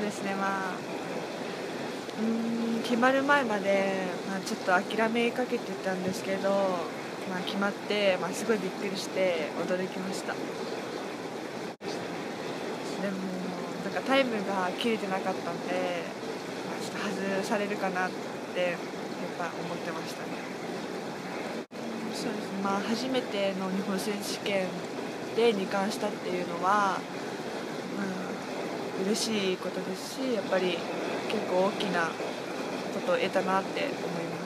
ですね、決まる前まで、ちょっと諦めかけてたんですけど、決まって、すごいびっくりして驚きました。でも、タイムが切れてなかったんで、ちょっと外されるかなってやっぱ思ってましたね。そうですね、初めての日本選手権で2冠したっていうのは、嬉しいことですし、やっぱり結構大きなことを得たなって思います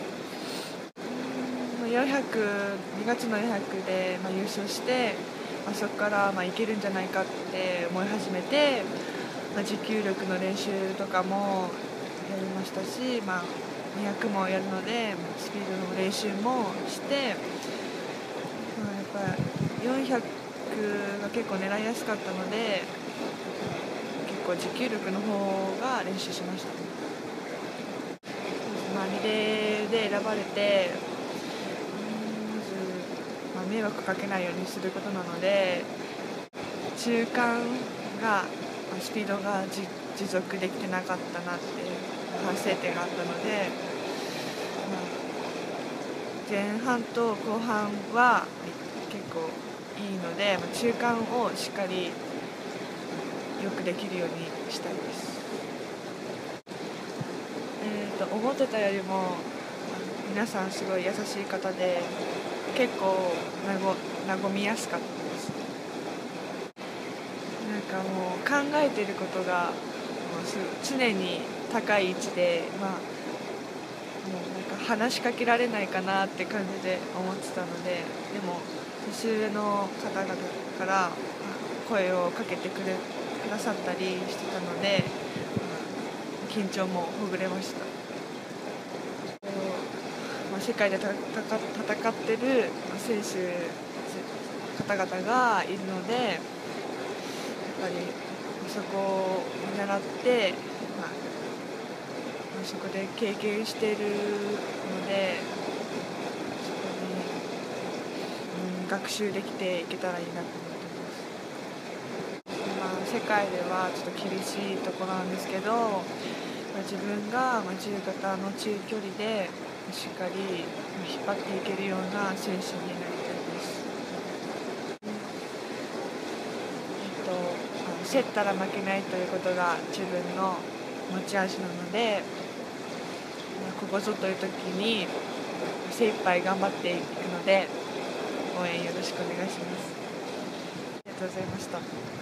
。400、2月の400で、優勝して、そこから、いけるんじゃないかって思い始めて、持久力の練習とかもやりましたし、200もやるので、スピードの練習もして、やっぱり400が結構狙いやすかったので、結構持久力の方が練習しました。リレーで選ばれて、まず、迷惑かけないようにすることなので、中間が、スピードが持続できてなかったなっていう反省点があったので、前半と後半は結構いいので、中間をしっかりよくできるようにしたいです。思ってたよりも皆さんすごい優しい方で、結構和みやすかったです。もう考えてることが常に高い位置で、もう話しかけられないかなって感じで思ってたので、でも年上の方々から声をかけてくださったりしてたので、緊張もほぐれました。世界で戦ってる選手方々がいるので、やっぱりそこを見習って、そこで経験しているので、そこに、学習できていけたらいいなと思ってます。世界ではちょっと厳しいところなんですけど、自分が自由形の中距離でしっかり引っ張っていけるような選手になりたいです。競ったら負けないということが自分の持ち味なので、ここぞという時に精一杯頑張っていくので、応援よろしくお願いします。ありがとうございました。